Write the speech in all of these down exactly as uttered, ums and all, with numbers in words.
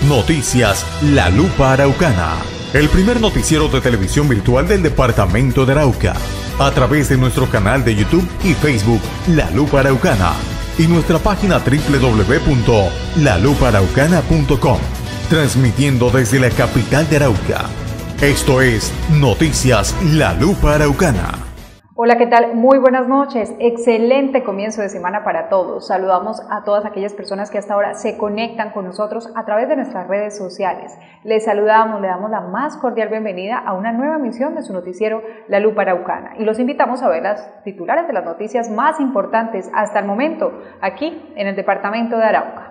Noticias La Lupa Araucana, el primer noticiero de televisión virtual del departamento de Arauca, a través de nuestro canal de YouTube y Facebook La Lupa Araucana y nuestra página doble u doble u doble u punto la lupa araucana punto com, transmitiendo desde la capital de Arauca. Esto es Noticias La Lupa Araucana. Hola, ¿qué tal? Muy buenas noches. Excelente comienzo de semana para todos. Saludamos a todas aquellas personas que hasta ahora se conectan con nosotros a través de nuestras redes sociales. Les saludamos, le damos la más cordial bienvenida a una nueva emisión de su noticiero La Lupa Araucana y los invitamos a ver las titulares de las noticias más importantes hasta el momento aquí en el departamento de Arauca.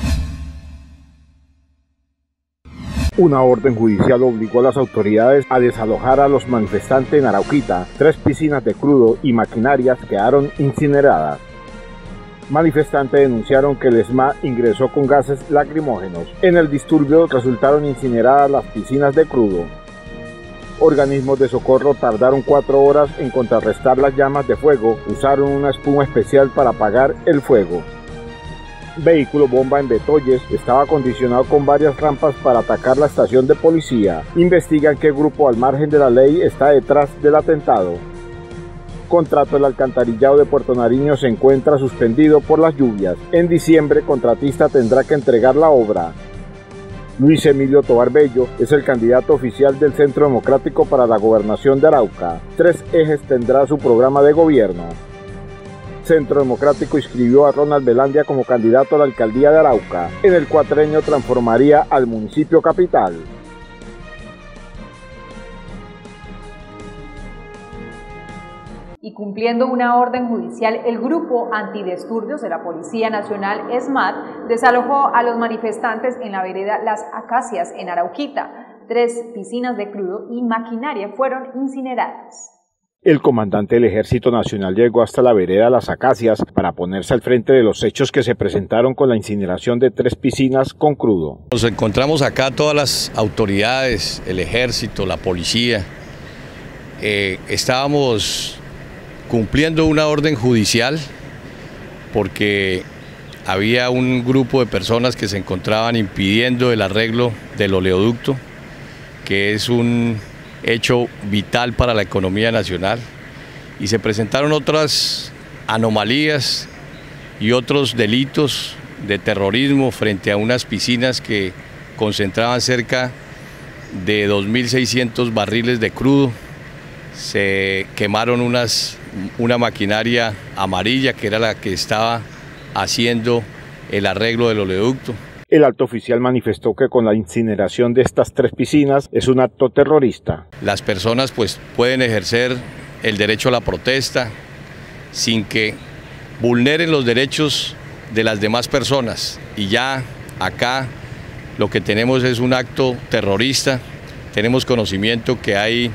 Una orden judicial obligó a las autoridades a desalojar a los manifestantes en Arauquita. Tres piscinas de crudo y maquinarias quedaron incineradas. Manifestantes denunciaron que el ESMAD ingresó con gases lacrimógenos. En el disturbio resultaron incineradas las piscinas de crudo. Organismos de socorro tardaron cuatro horas en contrarrestar las llamas de fuego. Usaron una espuma especial para apagar el fuego. Vehículo bomba en Betoyes estaba acondicionado con varias rampas para atacar la estación de policía. Investigan qué grupo al margen de la ley está detrás del atentado. Contrato del alcantarillado de Puerto Nariño se encuentra suspendido por las lluvias. En diciembre, contratista tendrá que entregar la obra. Luis Emilio Tobar Bello es el candidato oficial del Centro Democrático para la Gobernación de Arauca. Tres ejes tendrá su programa de gobierno. Centro Democrático inscribió a Ronald Velandia como candidato a la alcaldía de Arauca. En el cuatrenio transformaría al municipio capital. Y cumpliendo una orden judicial, el grupo antidisturbios de la Policía Nacional, ESMAD, desalojó a los manifestantes en la vereda Las Acacias en Arauquita. Tres piscinas de crudo y maquinaria fueron incineradas. El comandante del Ejército Nacional llegó hasta la vereda Las Acacias para ponerse al frente de los hechos que se presentaron con la incineración de tres piscinas con crudo. Nos encontramos acá todas las autoridades, el Ejército, la Policía. Eh, estábamos cumpliendo una orden judicial porque había un grupo de personas que se encontraban impidiendo el arreglo del oleoducto, que es un hecho vital para la economía nacional, y se presentaron otras anomalías y otros delitos de terrorismo frente a unas piscinas que concentraban cerca de dos mil seiscientos barriles de crudo. Se quemaron unas, una maquinaria amarilla que era la que estaba haciendo el arreglo del oleoducto. El alto oficial manifestó que con la incineración de estas tres piscinas es un acto terrorista. Las personas pues pueden ejercer el derecho a la protesta sin que vulneren los derechos de las demás personas, y ya acá lo que tenemos es un acto terrorista. Tenemos conocimiento que hay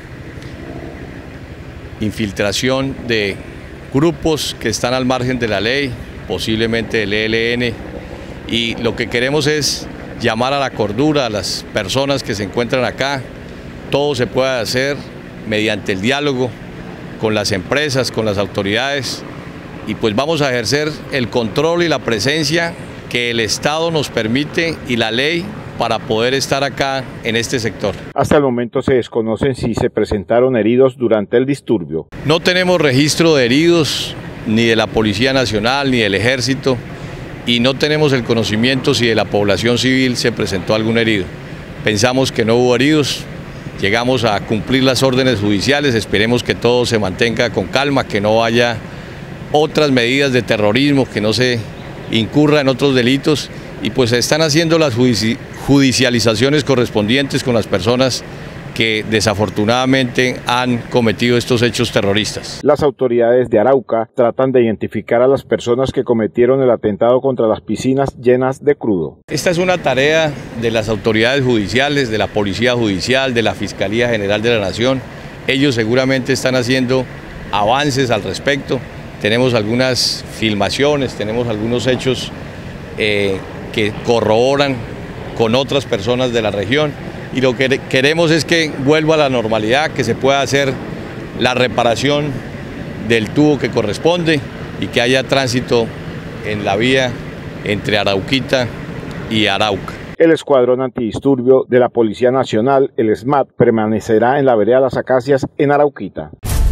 infiltración de grupos que están al margen de la ley, posiblemente del E L N, y lo que queremos es llamar a la cordura a las personas que se encuentran acá. Todo se puede hacer mediante el diálogo con las empresas, con las autoridades, y pues vamos a ejercer el control y la presencia que el Estado nos permite y la ley para poder estar acá en este sector. Hasta el momento se desconocen si se presentaron heridos durante el disturbio. No tenemos registro de heridos ni de la Policía Nacional ni del Ejército, y no tenemos el conocimiento si de la población civil se presentó algún herido. Pensamos que no hubo heridos, llegamos a cumplir las órdenes judiciales, esperemos que todo se mantenga con calma, que no haya otras medidas de terrorismo, que no se incurra en otros delitos, y pues se están haciendo las judici- judicializaciones correspondientes con las personas que desafortunadamente han cometido estos hechos terroristas. Las autoridades de Arauca tratan de identificar a las personas que cometieron el atentado contra las piscinas llenas de crudo. Esta es una tarea de las autoridades judiciales, de la Policía Judicial, de la Fiscalía General de la Nación. Ellos seguramente están haciendo avances al respecto. Tenemos algunas filmaciones, tenemos algunos hechos eh, que corroboran con otras personas de la región. Y lo que queremos es que vuelva a la normalidad, que se pueda hacer la reparación del tubo que corresponde y que haya tránsito en la vía entre Arauquita y Arauca. El escuadrón antidisturbio de la Policía Nacional, el S M A T, permanecerá en la vereda Las Acacias en Arauquita.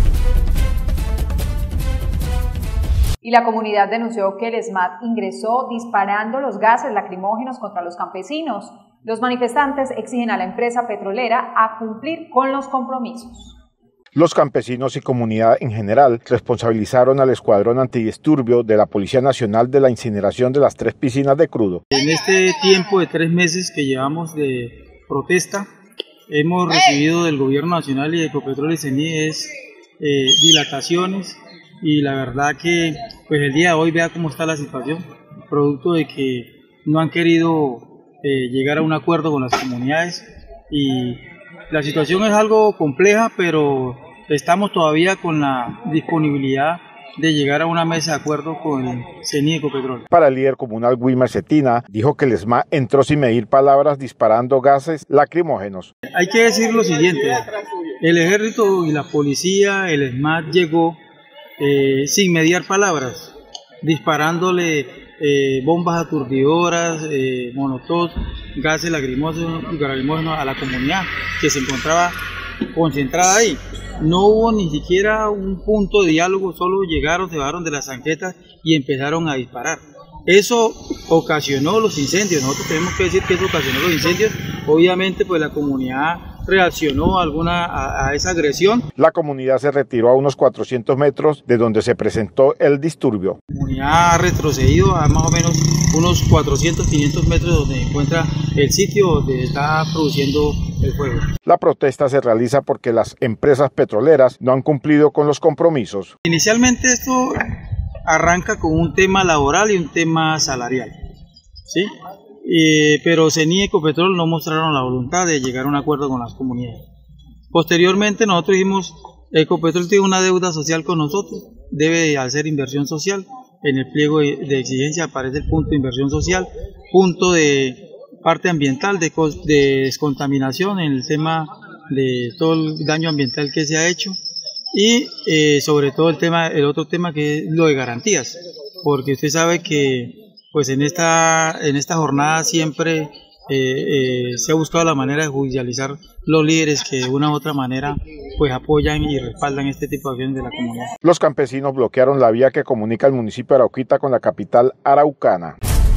Y la comunidad denunció que el S M A T ingresó disparando los gases lacrimógenos contra los campesinos. Los manifestantes exigen a la empresa petrolera a cumplir con los compromisos. Los campesinos y comunidad en general responsabilizaron al escuadrón antidisturbio de la Policía Nacional de la incineración de las tres piscinas de crudo. En este tiempo de tres meses que llevamos de protesta, hemos recibido del Gobierno Nacional y de Ecopetrol y CENIES eh, dilataciones, y la verdad que pues el día de hoy vea cómo está la situación, producto de que no han querido eh, llegar a un acuerdo con las comunidades, y la situación es algo compleja, pero estamos todavía con la disponibilidad de llegar a una mesa de acuerdo con el CENI y Ecopetrol. Para el líder comunal Wilmer Cetina, dijo que el S M A entró sin medir palabras disparando gases lacrimógenos. Hay que decir lo siguiente, el ejército y la policía, el S M A llegó eh, sin mediar palabras, disparándole eh, bombas aturdidoras, eh, molotov, gases lacrimógenos, lacrimógenos a la comunidad que se encontraba concentrada ahí. No hubo ni siquiera un punto de diálogo, solo llegaron, se bajaron de las zanquetas y empezaron a disparar. Eso ocasionó los incendios. Nosotros tenemos que decir que eso ocasionó los incendios. Obviamente pues la comunidad reaccionó a, alguna, a, a esa agresión. La comunidad se retiró a unos cuatrocientos metros de donde se presentó el disturbio. La comunidad ha retrocedido a más o menos unos cuatrocientos, quinientos metros donde se encuentra el sitio donde está produciendo el fuego. La protesta se realiza porque las empresas petroleras no han cumplido con los compromisos. Inicialmente esto arranca con un tema laboral y un tema salarial, ¿sí? Eh, pero CENI y Ecopetrol no mostraron la voluntad de llegar a un acuerdo con las comunidades. Posteriormente nosotros dijimos, Ecopetrol tiene una deuda social con nosotros, debe hacer inversión social. En el pliego de exigencia aparece el punto de inversión social, punto de parte ambiental, de, de descontaminación en el tema de todo el daño ambiental que se ha hecho, y eh, sobre todo el tema, el otro tema que es lo de garantías, porque usted sabe que pues en esta, en esta jornada siempre eh, eh, se ha buscado la manera de judicializar los líderes que de una u otra manera pues apoyan y respaldan este tipo de acciones de la comunidad. Los campesinos bloquearon la vía que comunica el municipio de Arauquita con la capital araucana.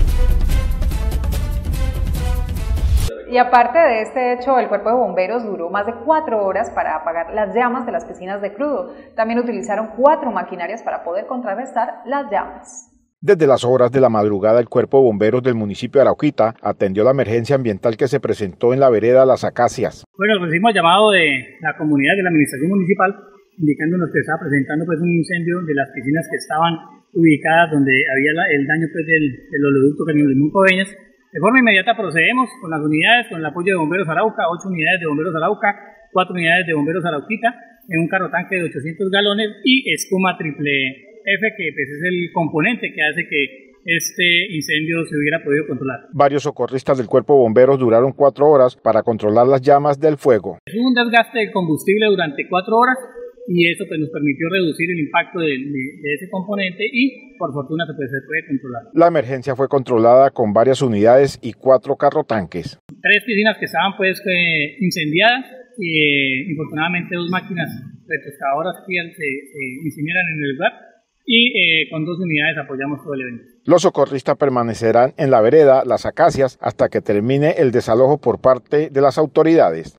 Y aparte de este hecho, el cuerpo de bomberos duró más de cuatro horas para apagar las llamas de las piscinas de crudo. También utilizaron cuatro maquinarias para poder contrarrestar las llamas. Desde las horas de la madrugada, el cuerpo de bomberos del municipio de Arauquita atendió la emergencia ambiental que se presentó en la vereda Las Acacias. Bueno, recibimos llamado de la comunidad, de la administración municipal, indicándonos que estaba presentando pues un incendio de las piscinas que estaban ubicadas donde había la, el daño pues del, del oleoducto Cañón Limón Coveñas. De forma inmediata procedemos con las unidades, con el apoyo de Bomberos Arauca, ocho unidades de Bomberos Arauca, cuatro unidades de Bomberos Arauquita, en un carro tanque de ochocientos galones y espuma triple F, que pues, es el componente que hace que este incendio se hubiera podido controlar. Varios socorristas del cuerpo de bomberos duraron cuatro horas para controlar las llamas del fuego. Es un desgaste de combustible durante cuatro horas y eso pues, nos permitió reducir el impacto de, de, de ese componente y por fortuna pues, se puede controlar. La emergencia fue controlada con varias unidades y cuatro carrotanques. Tres piscinas que estaban pues eh, incendiadas y eh, infortunadamente dos máquinas retroexcavadoras se, se incineran en el lugar. Y eh, con dos unidades apoyamos todo el evento. Los socorristas permanecerán en la vereda Las Acacias hasta que termine el desalojo por parte de las autoridades.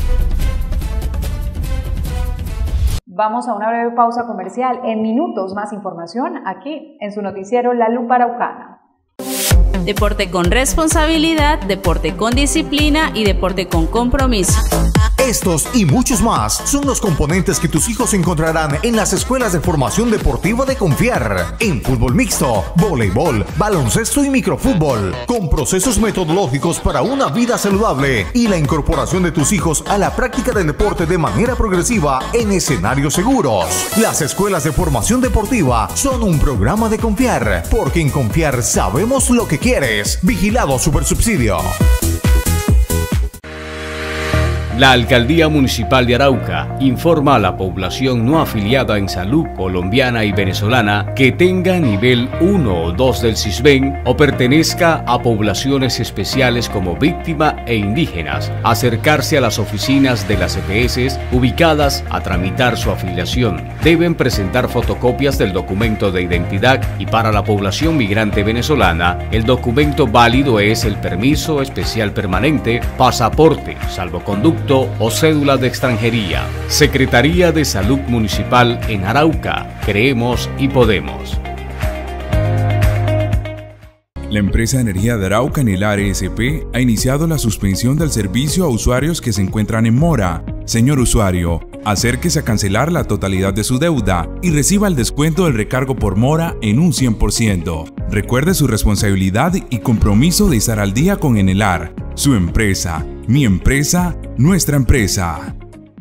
Vamos a una breve pausa comercial. En minutos más información aquí en su noticiero La Lupa Araucana. Deporte con responsabilidad, deporte con disciplina y deporte con compromiso. Estos y muchos más son los componentes que tus hijos encontrarán en las escuelas de formación deportiva de Confiar, en fútbol mixto, voleibol, baloncesto y microfútbol, con procesos metodológicos para una vida saludable y la incorporación de tus hijos a la práctica del deporte de manera progresiva en escenarios seguros. Las escuelas de formación deportiva son un programa de Confiar, porque en Confiar sabemos lo que quieres. Vigilado Supersubsidio. La Alcaldía Municipal de Arauca informa a la población no afiliada en salud colombiana y venezolana que tenga nivel uno o dos del CISBEN o pertenezca a poblaciones especiales como víctima e indígenas, acercarse a las oficinas de las E P S ubicadas a tramitar su afiliación. Deben presentar fotocopias del documento de identidad y para la población migrante venezolana, el documento válido es el permiso especial permanente, pasaporte, salvoconducto o cédula de extranjería. Secretaría de Salud Municipal en Arauca. Creemos y podemos. La empresa Energía de Arauca, Nelar S P, ha iniciado la suspensión del servicio a usuarios que se encuentran en mora. Señor usuario, acérquese a cancelar la totalidad de su deuda y reciba el descuento del recargo por mora en un cien por ciento. Recuerde su responsabilidad y compromiso de estar al día con Enelar, su empresa, mi empresa, nuestra empresa.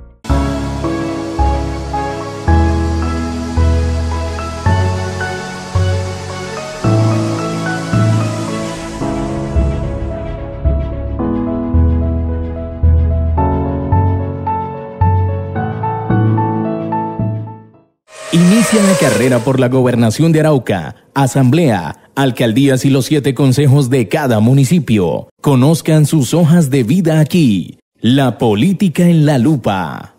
Inicia la carrera por la gobernación de Arauca, asamblea, alcaldías y los siete consejos de cada municipio. Conozcan sus hojas de vida aquí. La política en la lupa.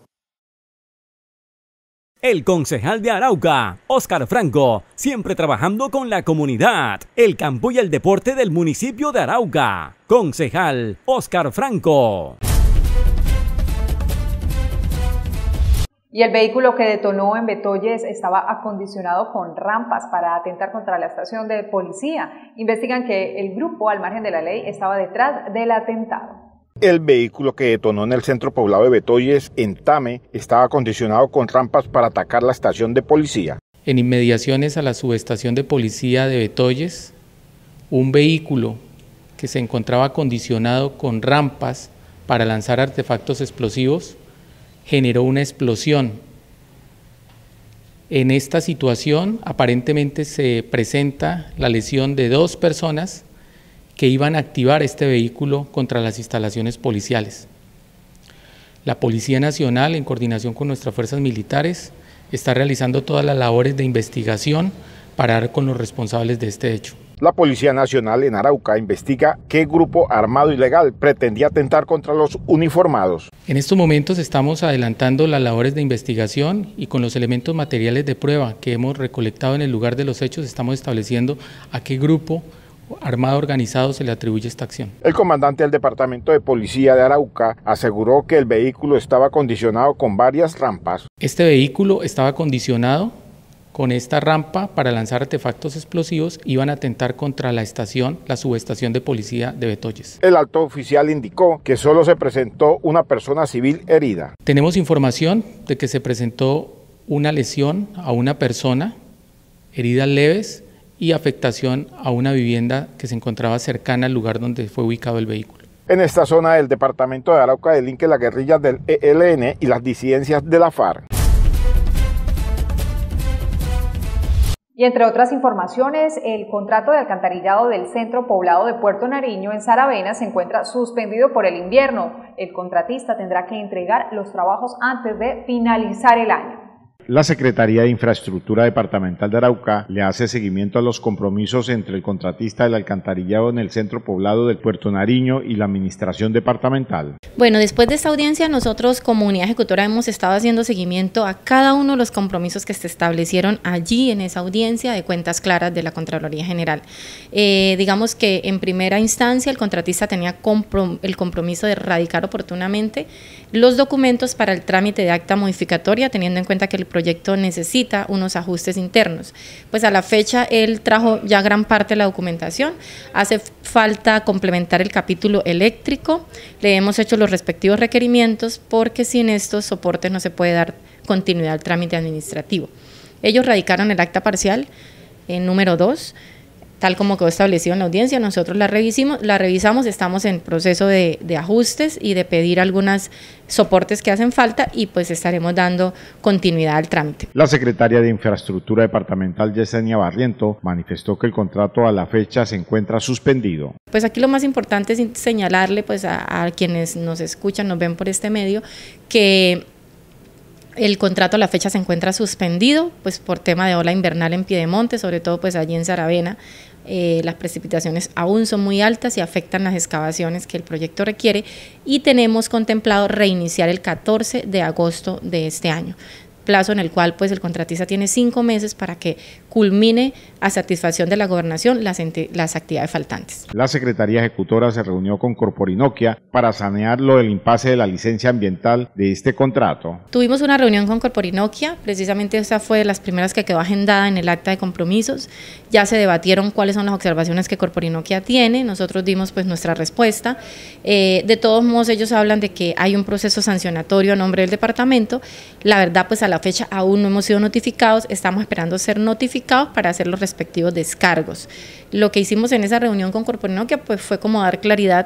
El concejal de Arauca, Óscar Franco, siempre trabajando con la comunidad, el campo y el deporte del municipio de Arauca. Concejal Óscar Franco. Y el vehículo que detonó en Betoyes estaba acondicionado con rampas para atentar contra la estación de policía. Investigan que el grupo, al margen de la ley, estaba detrás del atentado. El vehículo que detonó en el centro poblado de Betoyes, en Tame, estaba acondicionado con rampas para atacar la estación de policía. En inmediaciones a la subestación de policía de Betoyes, un vehículo que se encontraba acondicionado con rampas para lanzar artefactos explosivos generó una explosión. En esta situación aparentemente se presenta la lesión de dos personas que iban a activar este vehículo contra las instalaciones policiales. La Policía Nacional, en coordinación con nuestras fuerzas militares, está realizando todas las labores de investigación para dar con los responsables de este hecho. La Policía Nacional en Arauca investiga qué grupo armado ilegal pretendía atentar contra los uniformados. En estos momentos estamos adelantando las labores de investigación y con los elementos materiales de prueba que hemos recolectado en el lugar de los hechos estamos estableciendo a qué grupo armado organizado se le atribuye esta acción. El comandante del Departamento de Policía de Arauca aseguró que el vehículo estaba acondicionado con varias rampas. Este vehículo estaba acondicionado con esta rampa para lanzar artefactos explosivos, iban a atentar contra la estación, la subestación de policía de Betoyes. El alto oficial indicó que solo se presentó una persona civil herida. Tenemos información de que se presentó una lesión a una persona, heridas leves y afectación a una vivienda que se encontraba cercana al lugar donde fue ubicado el vehículo. En esta zona del departamento de Arauca delinque la guerrilla del E L N y las disidencias de la FARC. Y entre otras informaciones, el contrato de alcantarillado del centro poblado de Puerto Nariño en Saravena se encuentra suspendido por el invierno. El contratista tendrá que entregar los trabajos antes de finalizar el año. La Secretaría de Infraestructura Departamental de Arauca le hace seguimiento a los compromisos entre el contratista del alcantarillado en el centro poblado del Puerto Nariño y la administración departamental. Bueno, después de esta audiencia nosotros como unidad ejecutora hemos estado haciendo seguimiento a cada uno de los compromisos que se establecieron allí en esa audiencia de cuentas claras de la Contraloría General. Eh, digamos que en primera instancia el contratista tenía comprom- el compromiso de radicar oportunamente los documentos para el trámite de acta modificatoria, teniendo en cuenta que el proyecto necesita unos ajustes internos. Pues a la fecha él trajo ya gran parte de la documentación, hace falta complementar el capítulo eléctrico, le hemos hecho los respectivos requerimientos porque sin estos soportes no se puede dar continuidad al trámite administrativo. Ellos radicaron el acta parcial en número dos, tal como quedó establecido en la audiencia. Nosotros la revisamos, la revisamos, estamos en proceso de, de ajustes y de pedir algunos soportes que hacen falta y pues estaremos dando continuidad al trámite. La secretaria de Infraestructura Departamental, Yesenia Barriento, manifestó que el contrato a la fecha se encuentra suspendido. Pues aquí lo más importante es señalarle pues a, a quienes nos escuchan, nos ven por este medio, que el contrato a la fecha se encuentra suspendido pues por tema de ola invernal en Piedemonte, sobre todo pues allí en Saravena. Eh, las precipitaciones aún son muy altas y afectan las excavaciones que el proyecto requiere y tenemos contemplado reiniciar el catorce de agosto de este año, plazo en el cual pues el contratista tiene cinco meses para que culmine a satisfacción de la gobernación las, las actividades faltantes. La Secretaría Ejecutora se reunió con Corporinoquia para sanear lo del impasse de la licencia ambiental de este contrato. Tuvimos una reunión con Corporinoquia, precisamente esa fue de las primeras que quedó agendada en el acta de compromisos. Ya se debatieron cuáles son las observaciones que Corporinoquia tiene, nosotros dimos pues nuestra respuesta. Eh, de todos modos ellos hablan de que hay un proceso sancionatorio a nombre del departamento. La verdad pues a la fecha aún no hemos sido notificados, estamos esperando ser notificados para hacer los respectivos descargos. Lo que hicimos en esa reunión con Corporinoquia pues fue como dar claridad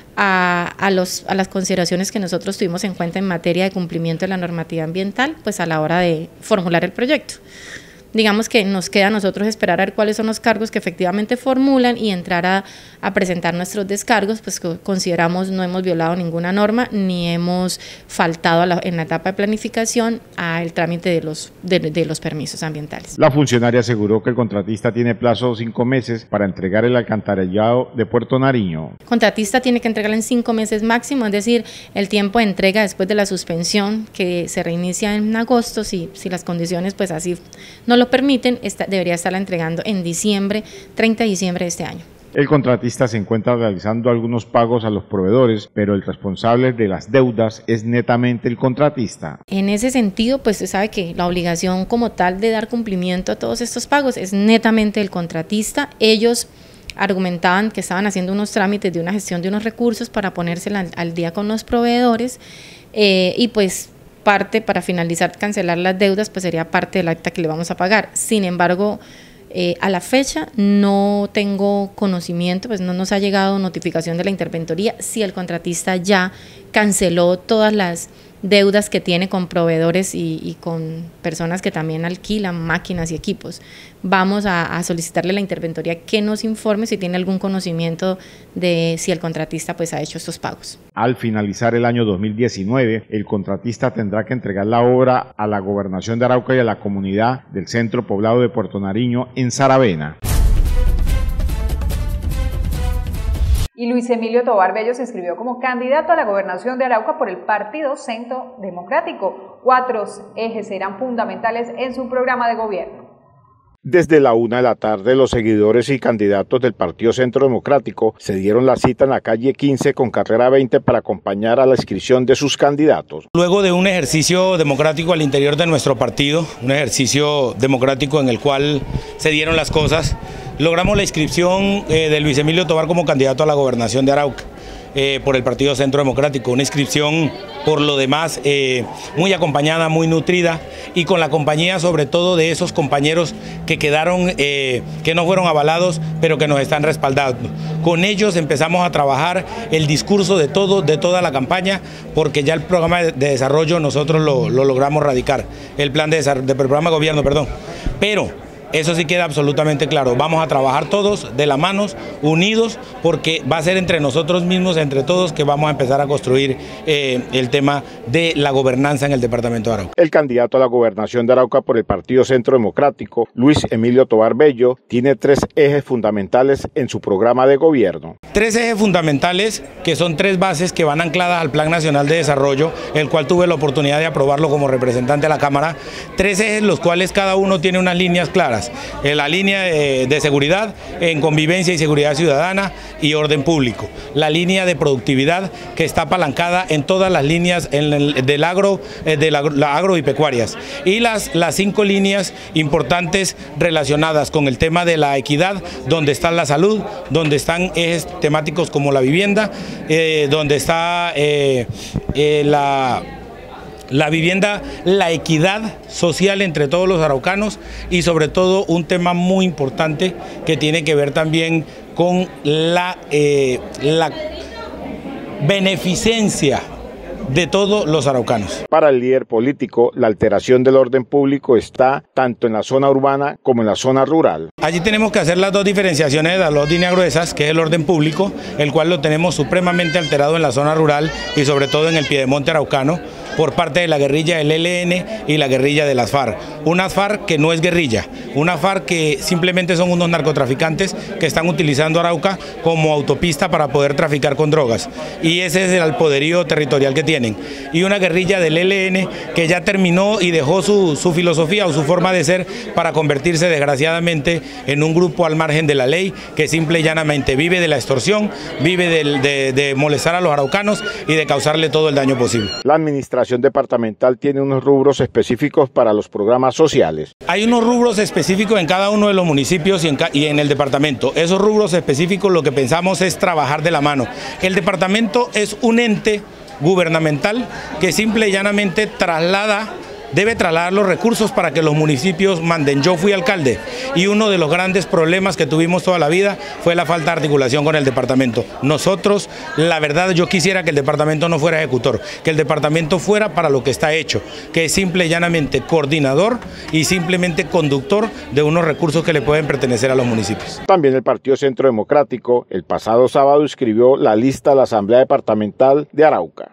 a, a, los, a las consideraciones que nosotros tuvimos en cuenta en materia de cumplimiento de la normativa ambiental pues a la hora de formular el proyecto. Digamos que nos queda a nosotros esperar a ver cuáles son los cargos que efectivamente formulan y entrar a, a presentar nuestros descargos, pues que consideramos no hemos violado ninguna norma ni hemos faltado a la, en la etapa de planificación al trámite de los, de, de los permisos ambientales. La funcionaria aseguró que el contratista tiene plazo de cinco meses para entregar el alcantarillado de Puerto Nariño. El contratista tiene que entregarlo en cinco meses máximo, es decir, el tiempo de entrega después de la suspensión que se reinicia en agosto, si, si las condiciones pues así no lo lo permiten, esta, debería estarla entregando en diciembre, treinta de diciembre de este año. El contratista se encuentra realizando algunos pagos a los proveedores, pero el responsable de las deudas es netamente el contratista. En ese sentido, pues se sabe que la obligación como tal de dar cumplimiento a todos estos pagos es netamente el contratista. Ellos argumentaban que estaban haciendo unos trámites de una gestión de unos recursos para ponerse al, al día con los proveedores eh, y pues parte para finalizar, cancelar las deudas, pues sería parte del acta que le vamos a pagar. Sin embargo, eh, a la fecha no tengo conocimiento, pues no nos ha llegado notificación de la interventoría si el contratista ya canceló todas las deudas que tiene con proveedores y, y con personas que también alquilan máquinas y equipos. Vamos a, a solicitarle a la interventoría que nos informe si tiene algún conocimiento de si el contratista pues ha hecho estos pagos. Al finalizar el año dos mil diecinueve, el contratista tendrá que entregar la obra a la Gobernación de Arauca y a la comunidad del centro poblado de Puerto Nariño en Saravena. Y Luis Emilio Tovar Bello se inscribió como candidato a la gobernación de Arauca por el Partido Centro Democrático. Cuatro ejes serán fundamentales en su programa de gobierno. Desde la una de la tarde, los seguidores y candidatos del Partido Centro Democrático se dieron la cita en la calle quince con carrera veinte para acompañar a la inscripción de sus candidatos. Luego de un ejercicio democrático al interior de nuestro partido, un ejercicio democrático en el cual se dieron las cosas, logramos la inscripción eh, de Luis Emilio Tovar como candidato a la gobernación de Arauca. Eh, por el Partido Centro Democrático, una inscripción por lo demás eh, muy acompañada, muy nutrida y con la compañía sobre todo de esos compañeros que quedaron, eh, que no fueron avalados pero que nos están respaldando. Con ellos empezamos a trabajar el discurso de todo, de toda la campaña, porque ya el programa de, de desarrollo nosotros lo, lo logramos radicar, el plan de, de programa de gobierno, perdón, pero eso sí queda absolutamente claro, vamos a trabajar todos de la mano, unidos, porque va a ser entre nosotros mismos, entre todos, que vamos a empezar a construir eh, el tema de la gobernanza en el departamento de Arauca. El candidato a la gobernación de Arauca por el Partido Centro Democrático, Luis Emilio Tovar Bello, tiene tres ejes fundamentales en su programa de gobierno. Tres ejes fundamentales que son tres bases que van ancladas al Plan Nacional de Desarrollo, el cual tuve la oportunidad de aprobarlo como representante de la Cámara. Tres ejes los cuales cada uno tiene unas líneas claras. En la línea de, de seguridad, en convivencia y seguridad ciudadana y orden público. La línea de productividad que está apalancada en todas las líneas en el, del agro, eh, de la, la agro y pecuarias. Y las, las cinco líneas importantes relacionadas con el tema de la equidad, donde está la salud, donde están ejes temáticos como la vivienda, eh, donde está eh, eh, la... la vivienda, la equidad social entre todos los araucanos y sobre todo un tema muy importante que tiene que ver también con la, eh, la beneficencia de todos los araucanos. Para el líder político, la alteración del orden público está tanto en la zona urbana como en la zona rural. Allí tenemos que hacer las dos diferenciaciones de las dos líneas gruesas, que es el orden público, el cual lo tenemos supremamente alterado en la zona rural y sobre todo en el piedemonte araucano, por parte de la guerrilla del E L N y la guerrilla de las FARC. Una FARC que no es guerrilla, una FARC que simplemente son unos narcotraficantes que están utilizando Arauca como autopista para poder traficar con drogas. Y ese es el poderío territorial que tienen. Y una guerrilla del E L N que ya terminó y dejó su, su filosofía o su forma de ser para convertirse desgraciadamente en un grupo al margen de la ley que simple y llanamente vive de la extorsión, vive de, de, de molestar a los araucanos y de causarle todo el daño posible. La administración departamental tiene unos rubros específicos para los programas sociales. Hay unos rubros específicos en cada uno de los municipios y en, y en el departamento. Esos rubros específicos lo que pensamos es trabajar de la mano. El departamento es un ente gubernamental que simple y llanamente traslada debe trasladar los recursos para que los municipios manden. Yo fui alcalde y uno de los grandes problemas que tuvimos toda la vida fue la falta de articulación con el departamento. Nosotros, la verdad, yo quisiera que el departamento no fuera ejecutor, que el departamento fuera para lo que está hecho, que es simple y llanamente coordinador y simplemente conductor de unos recursos que le pueden pertenecer a los municipios. También el Partido Centro Democrático el pasado sábado inscribió la lista de la Asamblea Departamental de Arauca.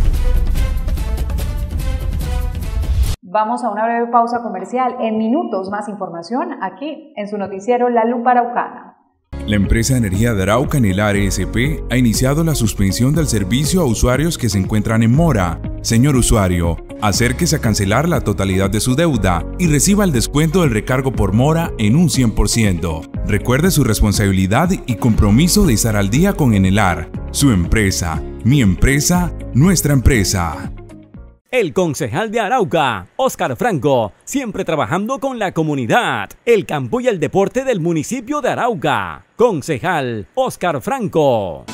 Vamos a una breve pausa comercial. En minutos más información aquí en su noticiero La Lupa Araucana. La empresa de energía de Arauca, Nelar S P, ha iniciado la suspensión del servicio a usuarios que se encuentran en mora. Señor usuario, acérquese a cancelar la totalidad de su deuda y reciba el descuento del recargo por mora en un cien por ciento. Recuerde su responsabilidad y compromiso de estar al día con Enelar, su empresa, mi empresa, nuestra empresa. El concejal de Arauca, Óscar Franco, siempre trabajando con la comunidad, el campo y el deporte del municipio de Arauca. Concejal Óscar Franco.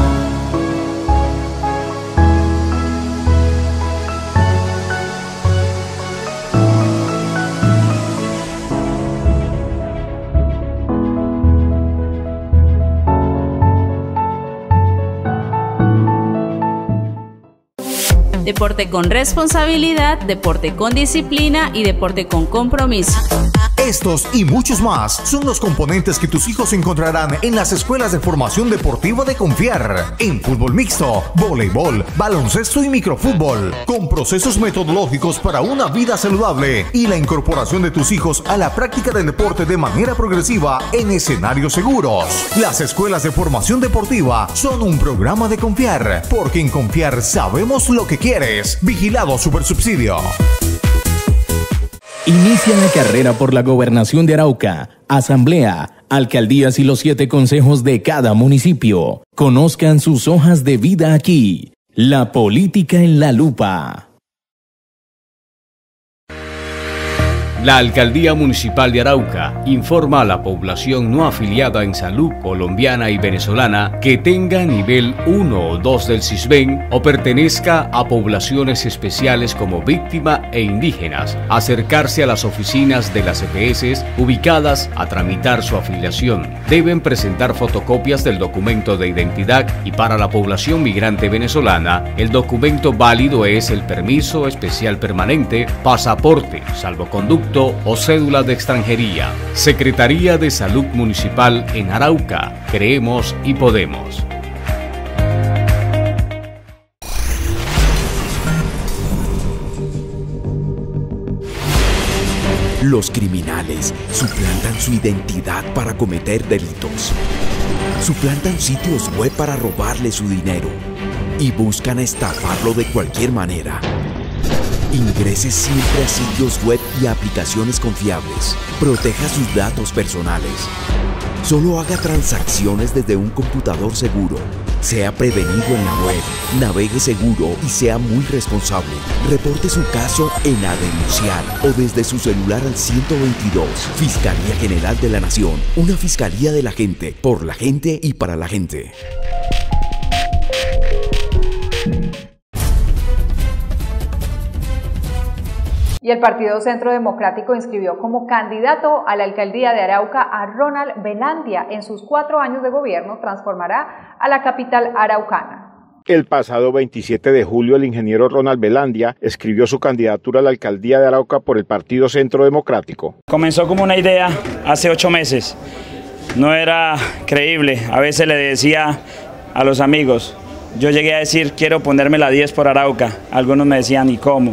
Deporte con responsabilidad, deporte con disciplina y deporte con compromiso. Estos y muchos más son los componentes que tus hijos encontrarán en las escuelas de formación deportiva de Confiar, en fútbol mixto, voleibol, baloncesto y microfútbol, con procesos metodológicos para una vida saludable y la incorporación de tus hijos a la práctica del deporte de manera progresiva en escenarios seguros. Las escuelas de formación deportiva son un programa de Confiar, porque en Confiar sabemos lo que quieres. Vigilado Supersubsidio. Inicia la carrera por la gobernación de Arauca, asamblea, alcaldías y los siete consejos de cada municipio. Conozcan sus hojas de vida aquí. La política en la lupa. La Alcaldía Municipal de Arauca informa a la población no afiliada en salud colombiana y venezolana que tenga nivel uno o dos del CISBEN o pertenezca a poblaciones especiales como víctima e indígenas, acercarse a las oficinas de las E P S ubicadas a tramitar su afiliación. Deben presentar fotocopias del documento de identidad y para la población migrante venezolana, el documento válido es el permiso especial permanente, pasaporte, salvoconducto o cédula de extranjería. Secretaría de Salud Municipal en Arauca. Creemos y podemos. Los criminales suplantan su identidad para cometer delitos. Suplantan sitios web para robarle su dinero y buscan estafarlo de cualquier manera. Ingrese siempre a sitios web y aplicaciones confiables. Proteja sus datos personales. Solo haga transacciones desde un computador seguro. Sea prevenido en la web. Navegue seguro y sea muy responsable. Reporte su caso en A Denunciar o desde su celular al ciento veintidós. Fiscalía General de la Nación. Una fiscalía de la gente, por la gente y para la gente. Y el Partido Centro Democrático inscribió como candidato a la alcaldía de Arauca a Ronald Velandia. En sus cuatro años de gobierno transformará a la capital araucana. El pasado veintisiete de julio, el ingeniero Ronald Velandia escribió su candidatura a la alcaldía de Arauca por el Partido Centro Democrático. Comenzó como una idea hace ocho meses. No era creíble. A veces le decía a los amigos, yo llegué a decir quiero ponerme la diez por Arauca. Algunos me decían, ¿y cómo?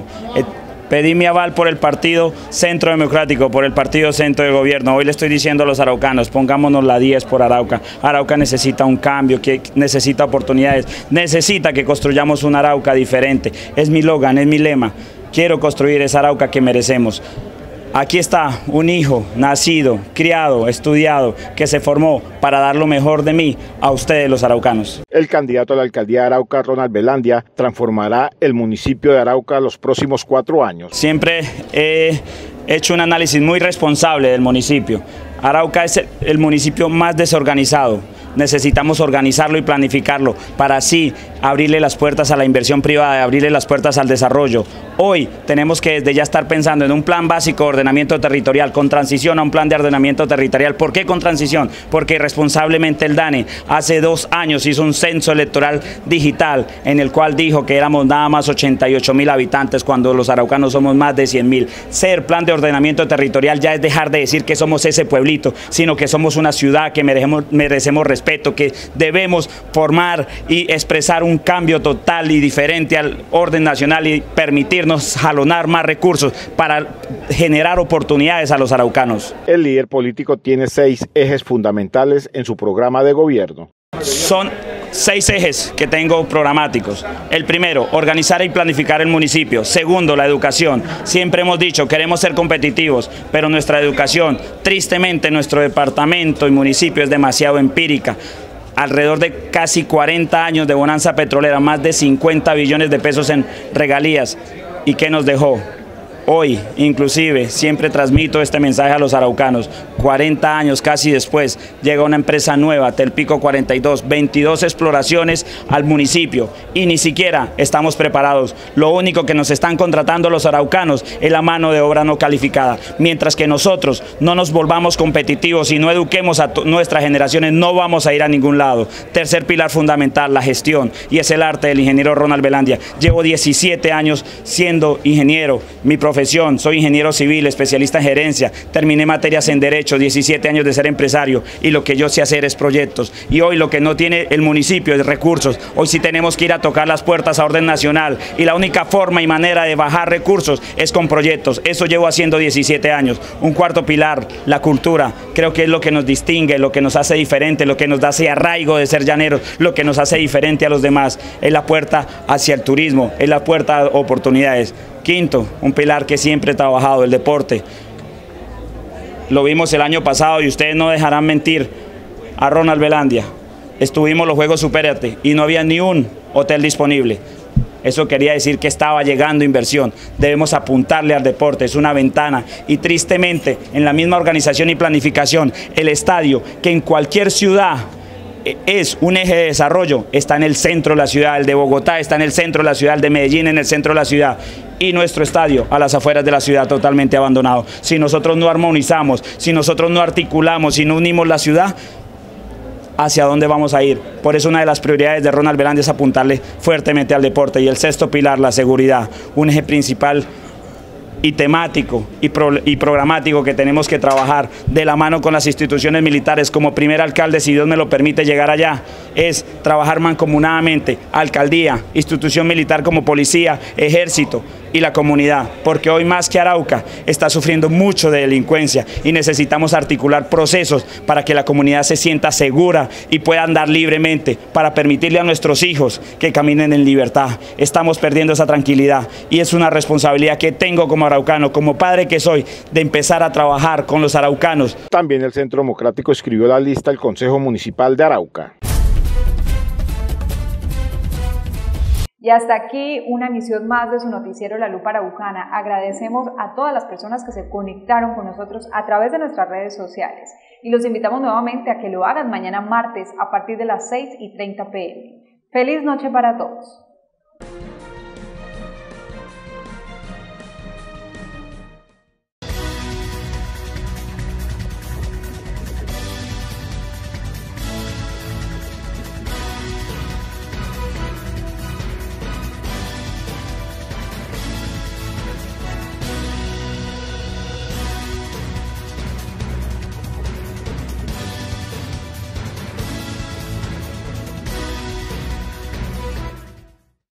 Pedí mi aval por el Partido Centro Democrático, por el Partido Centro de Gobierno. Hoy le estoy diciendo a los araucanos, pongámonos la diez por Arauca. Arauca necesita un cambio, que necesita oportunidades, necesita que construyamos una Arauca diferente. Es mi logan, es mi lema. Quiero construir esa Arauca que merecemos. Aquí está un hijo nacido, criado, estudiado, que se formó para dar lo mejor de mí a ustedes los araucanos. El candidato a la alcaldía de Arauca, Ronald Velandia, transformará el municipio de Arauca los próximos cuatro años. Siempre he hecho un análisis muy responsable del municipio. Arauca es el municipio más desorganizado. Necesitamos organizarlo y planificarlo para así abrirle las puertas a la inversión privada, abrirle las puertas al desarrollo. Hoy tenemos que desde ya estar pensando en un plan básico de ordenamiento territorial con transición a un plan de ordenamiento territorial. ¿Por qué con transición? Porque responsablemente el DANE hace dos años hizo un censo electoral digital en el cual dijo que éramos nada más ochenta y ocho mil habitantes cuando los araucanos somos más de cien mil. Ser plan de ordenamiento territorial ya es dejar de decir que somos ese pueblito, sino que somos una ciudad que merecemos, merecemos respeto. que debemos formar y expresar un cambio total y diferente al orden nacional y permitirnos jalonar más recursos para generar oportunidades a los araucanos. El líder político tiene seis ejes fundamentales en su programa de gobierno. Son seis ejes que tengo programáticos. El primero, organizar y planificar el municipio. Segundo, la educación. Siempre hemos dicho, queremos ser competitivos, pero nuestra educación, tristemente nuestro departamento y municipio es demasiado empírica. Alrededor de casi cuarenta años de bonanza petrolera, más de cincuenta billones de pesos en regalías. ¿Y qué nos dejó? Hoy, inclusive, siempre transmito este mensaje a los araucanos. cuarenta años casi después, llega una empresa nueva, Telpico cuarenta y dos, veintidós exploraciones al municipio y ni siquiera estamos preparados. Lo único que nos están contratando los araucanos es la mano de obra no calificada. Mientras que nosotros no nos volvamos competitivos y no eduquemos a nuestras generaciones, no vamos a ir a ningún lado. Tercer pilar fundamental, la gestión, y es el arte del ingeniero Ronald Velandia. Llevo diecisiete años siendo ingeniero, mi profesión Profesión, soy ingeniero civil, especialista en gerencia, terminé materias en derecho, diecisiete años de ser empresario y lo que yo sé hacer es proyectos. Y hoy lo que no tiene el municipio es recursos. Hoy sí tenemos que ir a tocar las puertas a orden nacional y la única forma y manera de bajar recursos es con proyectos. Eso llevo haciendo diecisiete años. Un cuarto pilar, la cultura. Creo que es lo que nos distingue, lo que nos hace diferente, lo que nos da ese arraigo de ser llaneros, lo que nos hace diferente a los demás. Es la puerta hacia el turismo, es la puerta a oportunidades. Quinto, un pilar que siempre he trabajado, el deporte. Lo vimos el año pasado y ustedes no dejarán mentir a Ronald Velandia. Estuvimos los Juegos Supérate y no había ni un hotel disponible. Eso quería decir que estaba llegando inversión. Debemos apuntarle al deporte, es una ventana. Y tristemente, en la misma organización y planificación, el estadio, que en cualquier ciudad es un eje de desarrollo, está en el centro de la ciudad, el de Bogotá está en el centro de la ciudad, el de Medellín en el centro de la ciudad, y nuestro estadio a las afueras de la ciudad totalmente abandonado. Si nosotros no armonizamos, si nosotros no articulamos, si no unimos la ciudad, ¿hacia dónde vamos a ir? Por eso una de las prioridades de Ronald Velandia es apuntarle fuertemente al deporte. Y el sexto pilar, la seguridad, un eje principal y temático y, pro, y programático que tenemos que trabajar de la mano con las instituciones militares. Como primer alcalde, si Dios me lo permite llegar allá, es trabajar mancomunadamente, alcaldía, institución militar como policía, ejército y la comunidad, porque hoy más que Arauca está sufriendo mucho de delincuencia y necesitamos articular procesos para que la comunidad se sienta segura y pueda andar libremente, para permitirle a nuestros hijos que caminen en libertad. Estamos perdiendo esa tranquilidad y es una responsabilidad que tengo como araucano, como padre que soy, de empezar a trabajar con los araucanos. También el Centro Democrático escribió la lista al Consejo Municipal de Arauca. Y hasta aquí una emisión más de su noticiero La Lupa Araucana. Agradecemos a todas las personas que se conectaron con nosotros a través de nuestras redes sociales y los invitamos nuevamente a que lo hagan mañana martes a partir de las seis y treinta p m Feliz noche para todos.